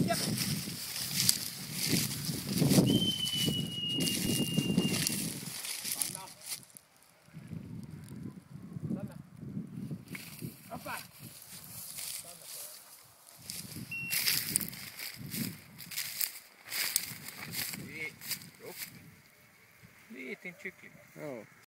Japp. Stanna. Stanna. Hoppa. Stanna på det. Upp. Liten kyckling. Ja.